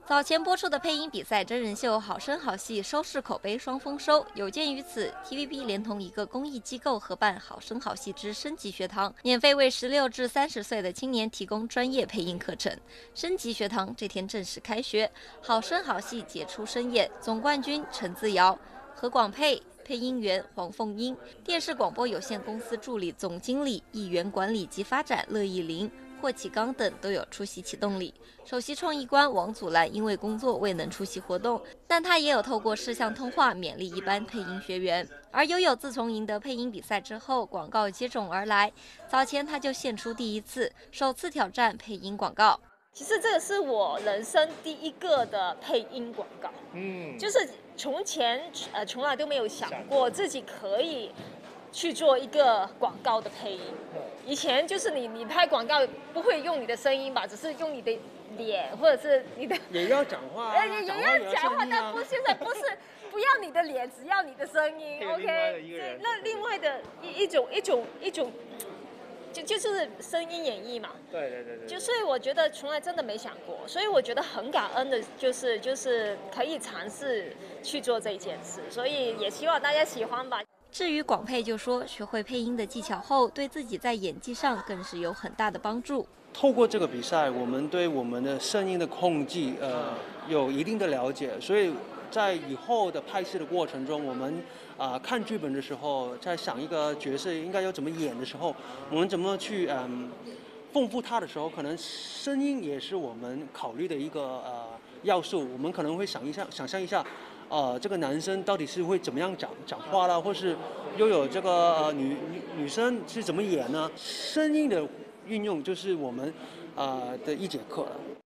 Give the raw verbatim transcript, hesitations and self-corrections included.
早前播出的配音比赛真人秀《好声好戏》收视口碑双丰收。有鉴于此 ，T V B 连同一个公益机构合办《好声好戏之升级学堂》，免费为十六至三十岁的青年提供专业配音课程。升级学堂这天正式开学，好声好戏杰出声演总冠军陈自瑶、何广沛。配音员黄凤英、电视广播有限公司助理总经理、艺员管理及发展乐意玲、霍启刚等都有出席启动礼。首席创意官王祖蓝因为工作未能出席活动，但他也有透过视像通话勉励一班配音学员。而悠悠自从赢得配音比赛之后，广告接踵而来。早前他就献出第一次、首次挑战配音广告。 其实这个是我人生第一个的配音广告，嗯，就是从前呃从来都没有想过自己可以去做一个广告的配音。以前就是你你拍广告不会用你的声音吧，只是用你的脸或者是你的也要讲话、啊， 呃也也要讲话，但不现在不是不要你的脸，只要你的声音 ，OK？ 那另外的一一种一种一种。就就是声音演绎嘛， 对对对对， 就所以我觉得从来真的没想过，所以我觉得很感恩的，就是就是可以尝试去做这件事，所以也希望大家喜欢吧。 至于广沛就说，学会配音的技巧后，对自己在演技上更是有很大的帮助。 透过这个比赛，我们对我们的声音的控制，呃，有一定的了解，所以在以后的拍摄的过程中，我们啊、呃、看剧本的时候，在想一个角色应该要怎么演的时候，我们怎么去嗯丰富它的时候，可能声音也是我们考虑的一个呃要素。我们可能会想一下，想象一下，呃，这个男生到底是会怎么样讲讲话啦，或是又有这个、呃、女女女生是怎么演呢？声音的运用就是我们啊、呃、的一节课了。